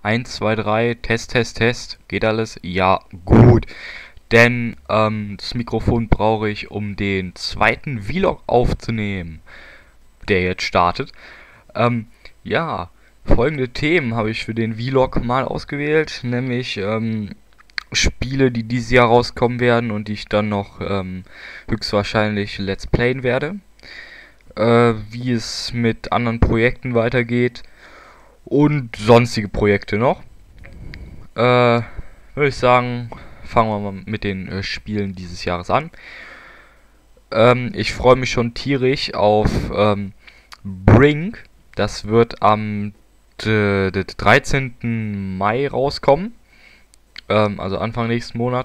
1, 2, 3, Test, Test, Test. Geht alles? Ja, gut. Denn das Mikrofon brauche ich, um den zweiten Vlog aufzunehmen, der jetzt startet. Ja, folgende Themen habe ich für den Vlog mal ausgewählt, nämlich Spiele, die dieses Jahr rauskommen werden und die ich dann noch höchstwahrscheinlich Let's Playen werde. Wie es mit anderen Projekten weitergeht und sonstige Projekte noch. Würde ich sagen, fangen wir mal mit den Spielen dieses Jahres an. Ich freue mich schon tierisch auf Brink. Das wird am 13. Mai rauskommen. Also Anfang nächsten Monat.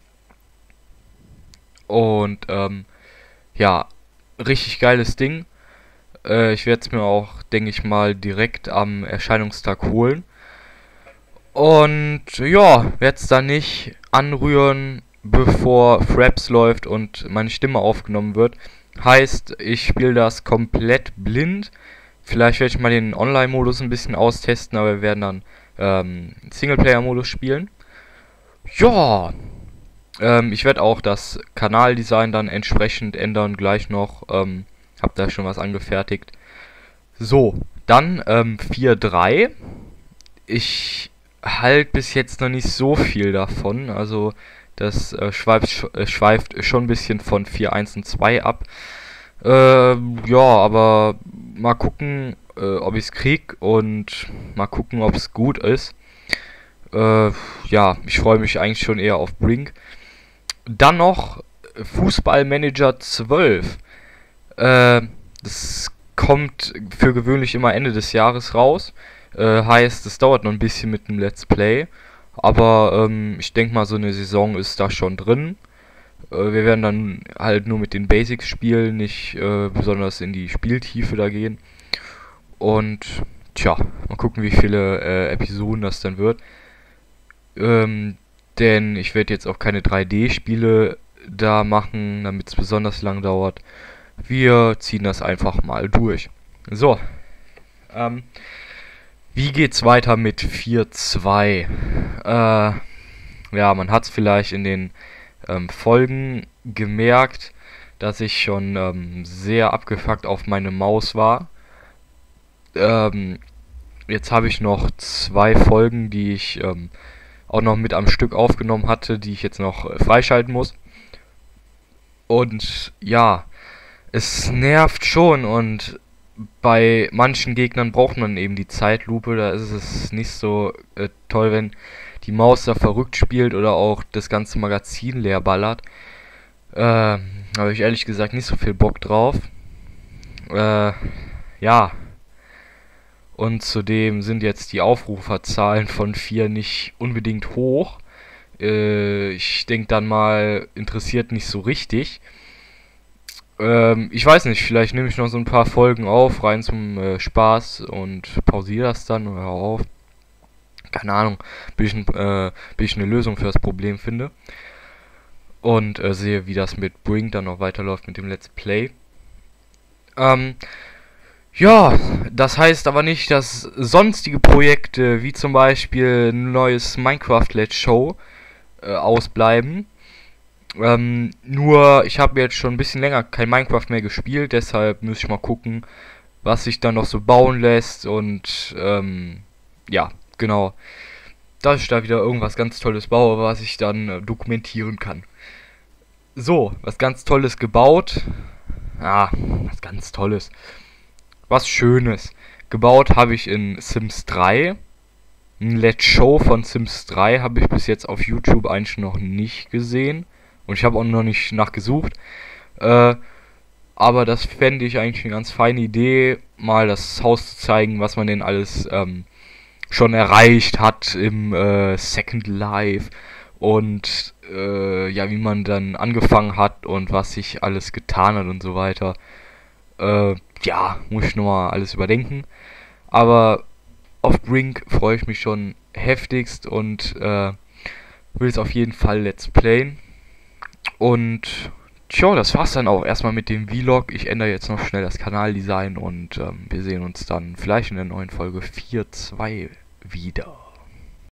Und ja, richtig geiles Ding. Ich werde es mir auch, denke ich mal, direkt am Erscheinungstag holen. Und ja, werde es dann nicht anrühren, bevor Fraps läuft und meine Stimme aufgenommen wird. Heißt, ich spiele das komplett blind. Vielleicht werde ich mal den Online-Modus ein bisschen austesten, aber wir werden dann Singleplayer-Modus spielen. Ja, ich werde auch das Kanaldesign dann entsprechend ändern gleich noch. Hab da schon was angefertigt. So, dann 4.3. Ich halt bis jetzt noch nicht so viel davon. Also das schweift schon ein bisschen von 4.1 und 2 ab. Ja, aber mal gucken, ob ich es krieg und mal gucken, ob es gut ist. Ja, ich freue mich eigentlich schon eher auf Brink. Dann noch Fußballmanager 12. Das kommt für gewöhnlich immer Ende des Jahres raus. Heißt, es dauert noch ein bisschen mit dem Let's Play. Aber ich denke mal, so eine Saison ist da schon drin. Wir werden dann halt nur mit den Basics spielen, nicht besonders in die Spieltiefe da gehen. Und tja, mal gucken, wie viele Episoden das dann wird. Denn ich werde jetzt auch keine 3D-Spiele da machen, damit es besonders lang dauert. Wir ziehen das einfach mal durch. So, wie geht's weiter mit 4.2? Ja, man hat es vielleicht in den Folgen gemerkt, dass ich schon sehr abgefuckt auf meine Maus war. Jetzt habe ich noch 2 Folgen, die ich auch noch mit am Stück aufgenommen hatte, die ich jetzt noch freischalten muss. Und ja, es nervt schon und bei manchen Gegnern braucht man eben die Zeitlupe. Da ist es nicht so toll, wenn die Maus da verrückt spielt oder auch das ganze Magazin leer ballert. Habe ich ehrlich gesagt nicht so viel Bock drauf. Ja. Und zudem sind jetzt die Aufruferzahlen von 4 nicht unbedingt hoch. Ich denke dann mal, interessiert nicht so richtig. Ich weiß nicht, vielleicht nehme ich noch so ein paar Folgen auf, rein zum Spaß und pausiere das dann oder hör auf. Keine Ahnung, bis ich eine Lösung für das Problem finde. Und sehe, wie das mit Brink dann noch weiterläuft mit dem Let's Play. Ja, das heißt aber nicht, dass sonstige Projekte, wie zum Beispiel ein neues Minecraft Let's Show, ausbleiben. Nur, ich habe jetzt schon ein bisschen länger kein Minecraft mehr gespielt, deshalb muss ich mal gucken, was sich dann noch so bauen lässt und, ja, genau, dass ich da wieder irgendwas ganz Tolles baue, was ich dann dokumentieren kann. So, was ganz Tolles gebaut. Was ganz Tolles. Was Schönes. Gebaut habe ich in Sims 3. Ein Let's Show von Sims 3 habe ich bis jetzt auf YouTube eigentlich noch nicht gesehen. Und ich habe auch noch nicht nachgesucht. Aber das fände ich eigentlich eine ganz feine Idee, mal das Haus zu zeigen, was man denn alles schon erreicht hat im Second Life. Und ja, wie man dann angefangen hat und was sich alles getan hat und so weiter. Ja, muss ich nochmal alles überdenken. Aber auf Brink freue ich mich schon heftigst und will es auf jeden Fall Let's Playen. Und tja, das war's dann auch erstmal mit dem Vlog. Ich ändere jetzt noch schnell das Kanaldesign und wir sehen uns dann vielleicht in der neuen Folge 4.2 wieder.